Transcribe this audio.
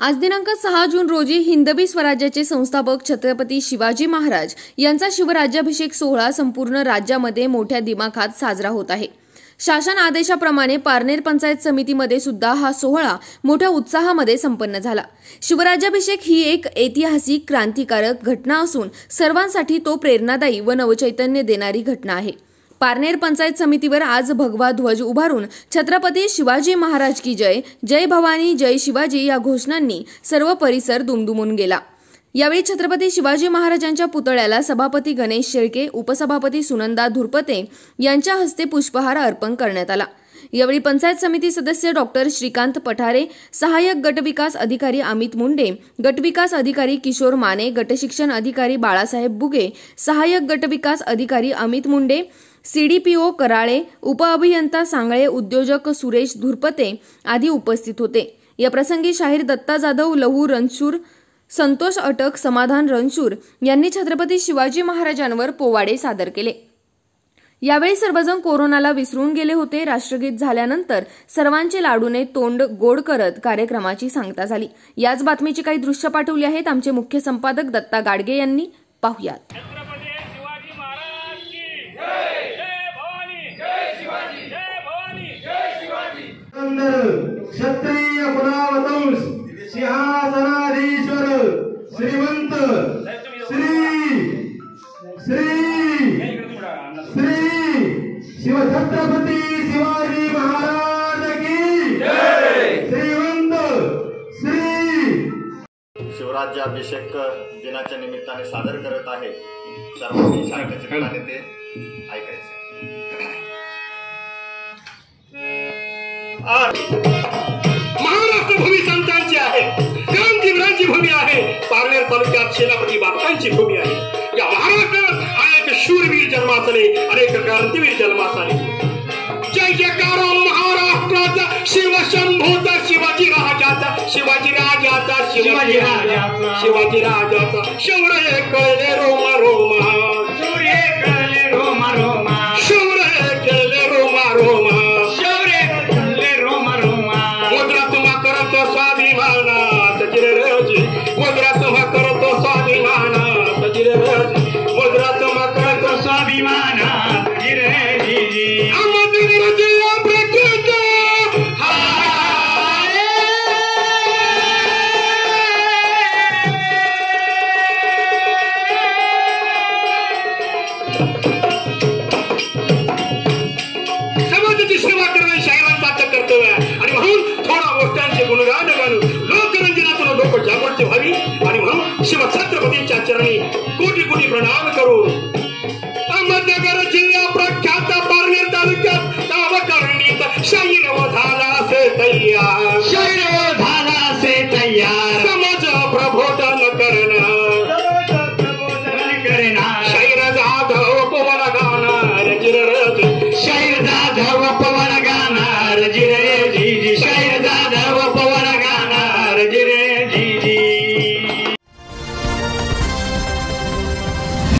आज दिनांक 6 जून रोजी हिंदवी स्वराज्याचे संस्थापक छत्रपती शिवाजी महाराज यांचा शिवराज्याभिषेक सोहळा संपूर्ण राज्यामध्ये मोठ्या दिमाखात साजरा होत आहे। शासन आदेशाप्रमाणे पारनेर पंचायत समितीमध्ये सुद्धा हा सोहळा मोठ्या उत्साहामध्ये संपन्न झाला। शिवराज्याभिषेक ही एक ऐतिहासिक क्रांतिकारक घटना असून सर्वांसाठी तो प्रेरणादायी व नवचैतन्य देणारी घटना आहे। पारनेर पंचायत समितीवर आज भगवा ध्वज उभारून छत्रपती शिवाजी महाराज की जय, जय भवानी, जय शिवाजी या घोषणांनी सर्व परिसर दुमदुमून गेला। यावेळी छत्रपती शिवाजी महाराजांच्या पुतळ्याला सभापती गणेश शेळके, उपसभापती सुनंदा धुरपते यांच्या हस्ते पुष्पहार अर्पण करण्यात आला। यावेळी पंचायत समिती सदस्य डॉक्टर श्रीकांत पठारे, सहाय्यक गटविकास अधिकारी अमित मुंडे, गटविकास अधिकारी किशोर माने, गटशिक्षण अधिकारी बाळासाहेब बुगे, सहाय्यक गटविकास अधिकारी अमित मुंडे, सीडीपीओ कराळे, उपअभियंता सांगळे, उद्योजक सुरेश धुरपते आदी उपस्थित होते। या प्रसंगी शाहीर दत्ता जाधव, लहू रणशूर, संतोष अटक, समाधान रणशूर यांनी छत्रपती शिवाजी महाराजांवर पोवाडे सादर केले। यावेळी सर्वजण कोरोनाला विसरून गेले होते। राष्ट्रगीत झाल्यानंतर सर्वांचे लाडूने तोंड गोड करत कार्यक्रमाची सांगता झाली। याच बातमीची काही दृश्य पाठवली आहेत आमचे मुख्य संपादक दत्ता गाडगे यांनी, पाहुयात। क्षत्रिय कुलावतंस सिंहासनाधीश्वर श्रीमंत श्री शिवछत्रपती शिवाजी महाराज की जय। श्रीमंत श्री शिवराज्याभिषेक दिनाच्या निमित्ताने सादर करत आहे। सर्वांनी शांतचित्ताने ते ऐकायचे। महाराष्ट्र भूमी संतांची आहे, क्रांतीवीरांची भूमी आहे, पारनेर तालुक्यात सेनापती बापटांची भूमी आहे। या महाराष्ट्रात अनेक शूरवीर जन्मास आले, अनेक क्रांतीवीर जन्मास आले। जय जयकार महाराष्ट्राचा, शिवशंभूचा, शिवाजी राजाचा, शिवाजी राजाचा, शिवाजी राजाचा, शिवाजी राजाचा। शौर्य कळले रोमा रोमा, शौर्य कळले रोमा रोमा, शौर्य कळले रोमा रोमा, स्वाभिमानात जिरजी मुद्रा तुम्हा करतो स्वाभिमानात जिरजी मुद्रा तुम्हा करतो स्वाभिमानात जिरजी अमर जिल्हा प्रकृत समाजाची सेवा करणे शाहिरांचं कर्तव्य आहे आणि म्हणून थोडा गोष्टांचे गुणगान गाणून लोकरंजनातून लोक जागृती व्हावी आणि म्हणून शिवछत्रपतींच्या चरणी कोटी कोटी प्रणाम करून अहमदनगर जिल्हा प्रख्यात पारनेर तालुक्यात नामकरणीत शाहीर झाला से तैयार, शाहीर झाला से तैयार।